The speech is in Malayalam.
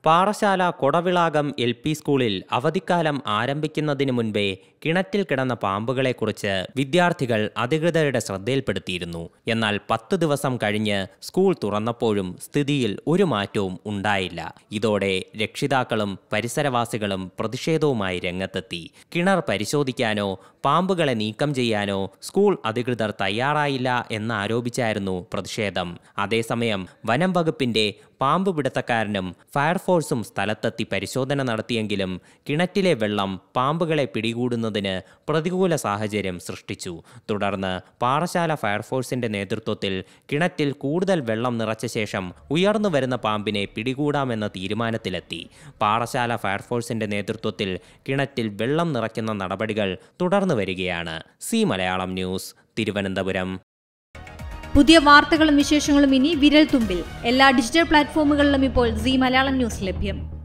പാറശാല കൊടവിളാകം LP സ്കൂളിൽ അവധിക്കാലം ആരംഭിക്കുന്നതിന് മുൻപേ കിണറ്റിൽ കിടന്ന പാമ്പുകളെക്കുറിച്ച് വിദ്യാർത്ഥികൾ അധികൃതരുടെ ശ്രദ്ധയിൽപ്പെടുത്തിയിരുന്നു. എന്നാൽ 10 ദിവസം കഴിഞ്ഞ് സ്കൂൾ തുറന്നപ്പോഴും സ്ഥിതിയിൽ ഒരു മാറ്റവും ഉണ്ടായില്ല. ഇതോടെ രക്ഷിതാക്കളും പരിസരവാസികളും പ്രതിഷേധവുമായി രംഗത്തെത്തി. കിണർ പരിശോധിക്കാനോ പാമ്പുകളെ നീക്കം ചെയ്യാനോ സ്കൂൾ അധികൃതർ തയ്യാറായില്ല എന്നാരോപിച്ചായിരുന്നു പ്രതിഷേധം. അതേസമയം വനം വകുപ്പിന്റെ പാമ്പ് പിടുത്തക്കാരനും ഫയർഫോഴ്സും സ്ഥലത്തെത്തി പരിശോധന നടത്തിയെങ്കിലും കിണറ്റിലെ വെള്ളം പാമ്പുകളെ പിടികൂടുന്നതിന് പ്രതികൂല സാഹചര്യം സൃഷ്ടിച്ചു. തുടർന്ന് പാറശാല ഫയർഫോഴ്സിന്റെ നേതൃത്വത്തിൽ കിണറ്റിൽ കൂടുതൽ വെള്ളം നിറച്ച ശേഷം ഉയർന്നു വരുന്ന പാമ്പിനെ പിടികൂടാമെന്ന തീരുമാനത്തിലെത്തി. പാറശാല ഫയർഫോഴ്സിന്റെ നേതൃത്വത്തിൽ കിണറ്റിൽ വെള്ളം നിറയ്ക്കുന്ന നടപടികൾ തുടർന്നു വരികയാണ്. C Malayalam news, Thiruvananthapuram. പുതിയ വാർത്തകളും വിശേഷങ്ങളും ഇനി വിരൽ തുമ്പിൽ. എല്ലാ ഡിജിറ്റൽ പ്ലാറ്റ്ഫോമുകളിലും ഇപ്പോൾ സി മലയാളം ന്യൂസ് ലഭ്യം.